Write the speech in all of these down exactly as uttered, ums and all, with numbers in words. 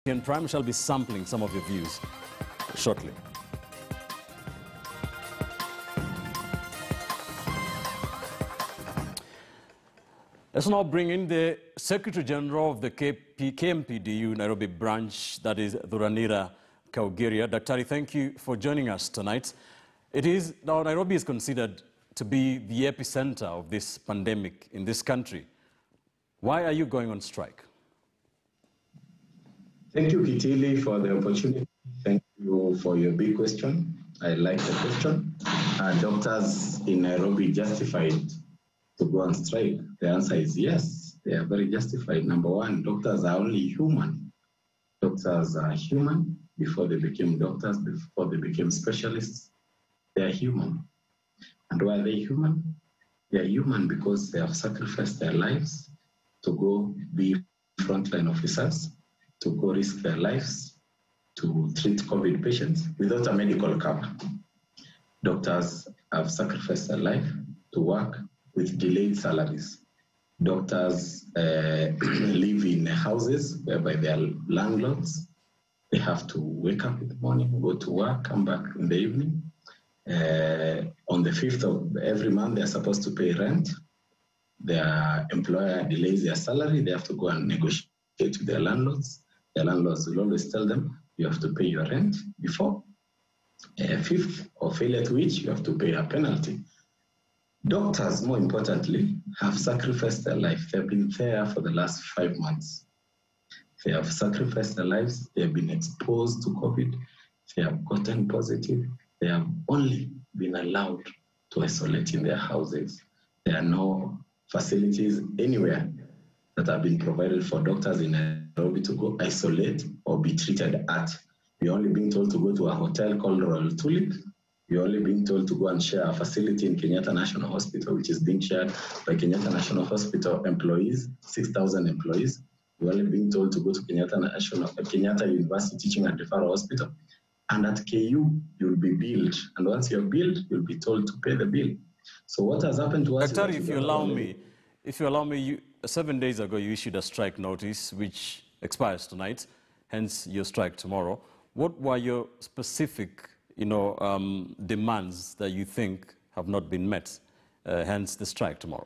And Prime shall be sampling some of your views shortly. Let's now bring in the Secretary General of the K M P D U Nairobi branch, that is Thuranira Kaugiria. Daktari, thank you for joining us tonight. It is, now Nairobi is considered to be the epicenter of this pandemic in this country. Why are you going on strike? Thank you, Kitili, for the opportunity. Thank you for your big question. I like the question. Are doctors in Nairobi justified to go on strike? The answer is yes, they are very justified. Number one, doctors are only human. Doctors are human before they became doctors, before they became specialists. They are human. And why are they human? They are human because they have sacrificed their lives to go be frontline officers, to go risk their lives to treat COVID patients without a medical cover. Doctors have sacrificed their life to work with delayed salaries. Doctors uh, live in houses whereby their landlords, they have to wake up in the morning, go to work, come back in the evening. Uh, on the fifth of every month, they're supposed to pay rent. Their employer delays their salary, they have to go and negotiate with their landlords. The landlords will always tell them, you have to pay your rent before a fifth, or failure to which you have to pay a penalty. Doctors, more importantly, have sacrificed their life. They've been there for the last five months. They have sacrificed their lives. They have been exposed to COVID. They have gotten positive. They have only been allowed to isolate in their houses. There are no facilities anywhere that have been provided for doctors in Nairobi to go isolate or be treated at. We're only being told to go to a hotel called Royal Tulip. We're only being told to go and share a facility in Kenyatta National Hospital, which is being shared by Kenyatta National Hospital employees, six thousand employees. We're only being told to go to Kenyatta National, Kenyatta University Teaching and Referral Hospital. And at K U, you'll be billed. And once you're billed, you'll be told to pay the bill. So what has happened to us... Doctor, if you allow me, if you allow me, you, seven days ago you issued a strike notice, which expires tonight, hence your strike tomorrow. What were your specific, you know, um, demands that you think have not been met, uh, hence the strike tomorrow?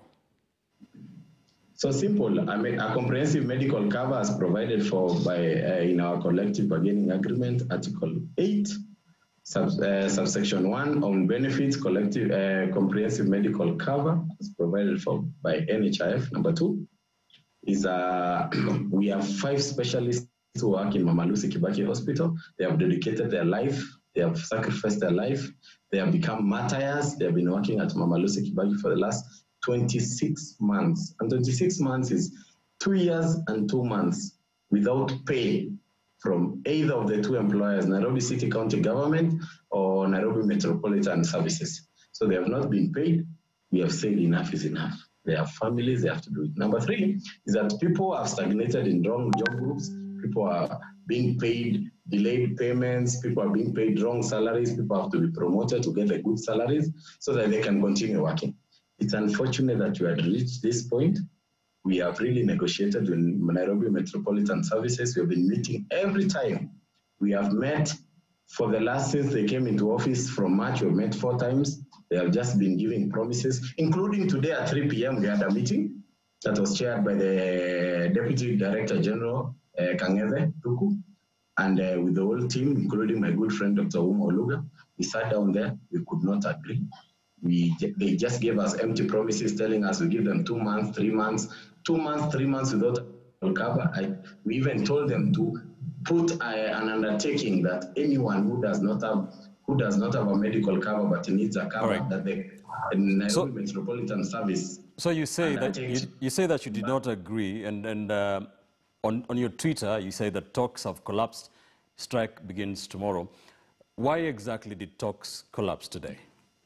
So simple. I mean, a comprehensive medical cover is provided for by uh, in our collective bargaining agreement, Article eight, sub, uh, subsection one on benefits. Collective uh, comprehensive medical cover is provided for by N H I F. Number two is uh, we have five specialists who work in Mama Lucy Kibaki Hospital. They have dedicated their life. They have sacrificed their life. They have become martyrs. They have been working at Mama Lucy Kibaki for the last twenty-six months. And twenty-six months is two years and two months without pay from either of the two employers, Nairobi City County Government or Nairobi Metropolitan Services. So they have not been paid. We have said enough is enough. They have families, they have to do it. Number three is that people have stagnated in wrong job groups. People are being paid delayed payments. People are being paid wrong salaries. People have to be promoted to get the good salaries so that they can continue working. It's unfortunate that we had reached this point. We have really negotiated with Nairobi Metropolitan Services. We have been meeting every time. We have met for the last, since they came into office from March, we've met four times. They have just been giving promises, including today at three P M we had a meeting that was chaired by the Deputy Director General, uh, Kangeze Tuku, and uh, with the whole team, including my good friend, Doctor Uma Oluga. We sat down there, we could not agree. We, they just gave us empty promises telling us we give them two months, three months, two months, three months without cover. I, we even told them to put uh, an undertaking that anyone who does not have who does not have a medical cover but needs a cover, right, that the Nairobi so, Metropolitan Service. So you say that you, you say that you did not agree, and and uh, on on your Twitter you say that talks have collapsed. Strike begins tomorrow. Why exactly did talks collapse today?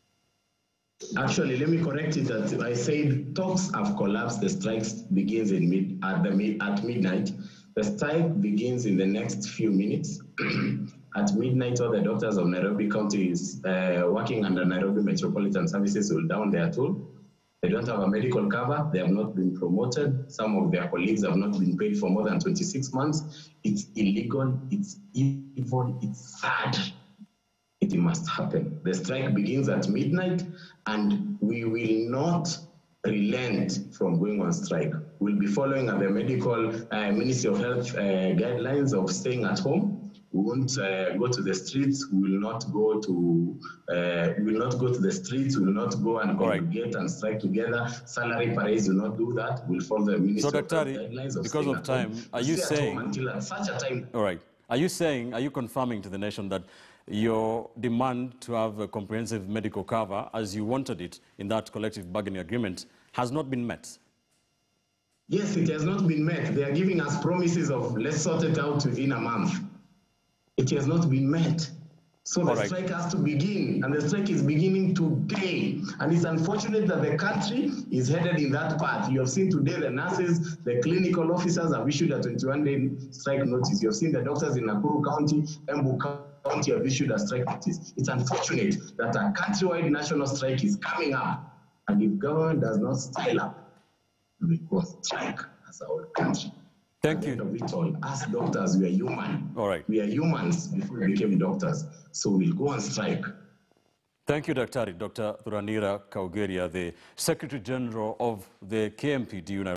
Actually, let me correct it. That I said talks have collapsed. The strike begins in mid at the mid at midnight. The strike begins in the next few minutes. At midnight, all the doctors of Nairobi County is uh, working under Nairobi Metropolitan Services will down their tool. They don't have a medical cover. They have not been promoted. Some of their colleagues have not been paid for more than twenty-six months. It's illegal. It's evil. It's sad. It must happen. The strike begins at midnight, and we will not relent from going on strike. We'll be following the medical uh, Ministry of Health uh, guidelines of staying at home. We won't uh, go to the streets. We will not go to. Uh, we will not go to the streets. We will not go and congregate right. and strike together. Salary parades will not do that. We'll follow the Ministry so, of Doctor, Health guidelines of because staying of at time, home. are you stay saying at home until at such a time? All right. Are you saying? Are you confirming to the nation that your demand to have a comprehensive medical cover, as you wanted it in that collective bargaining agreement, has not been met? Yes, it has not been met. They are giving us promises of let's sort it out within a month. It has not been met. So the right. strike has to begin, and the strike is beginning today. And it's unfortunate that the country is headed in that path. You have seen today the nurses, the clinical officers have issued a twenty-one day strike notice. You have seen the doctors in Nakuru County, Embu County have issued a strike notice. It's unfortunate that a countrywide national strike is coming up, and if government does not style up, we go strike as a whole country. Thank At you. the end of it all, as doctors, we are human. All right. We are humans before we became doctors. So we'll go on strike. Thank you, Doctor Doctor Thuranira Kaugeria, the Secretary General of the K M P D U.